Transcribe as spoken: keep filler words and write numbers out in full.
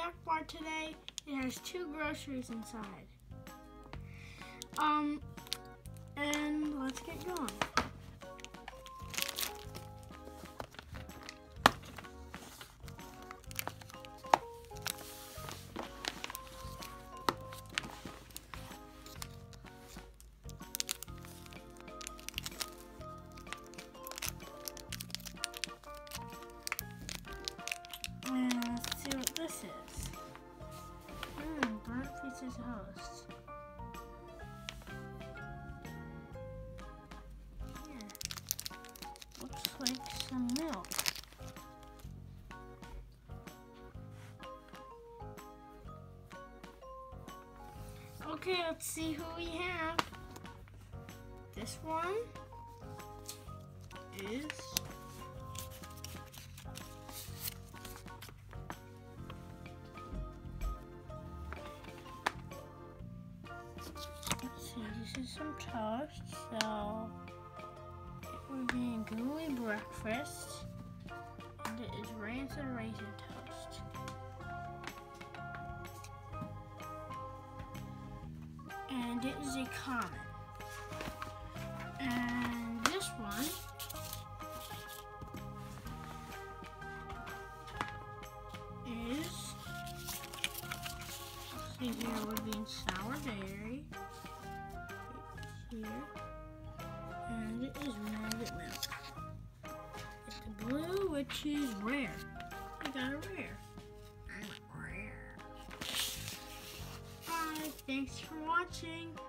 Yuck Bar today. It has two groceries inside. Um, and let's get going. And let's see what this is. Mmm, burnt pieces toast. Yeah. Looks like some milk. Okay, let's see who we have. This one is this is some toast, so it would be a gooey breakfast, and it is rancid raisin toast. And it is a common. And this one is, let's see here, would be in sour dairy. Here, and it is maggot milk. It's the blue, which is rare. I got a rare. I'm rare. Bye. Thanks for watching.